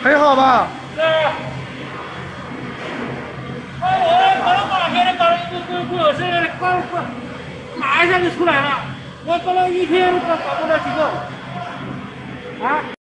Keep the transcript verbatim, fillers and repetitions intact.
还好吧？ 对。啊，我搞了八天了，搞了一个鬼鬼火车，搞搞，马上就出来了。我搞了一天，搞搞不了几个。啊。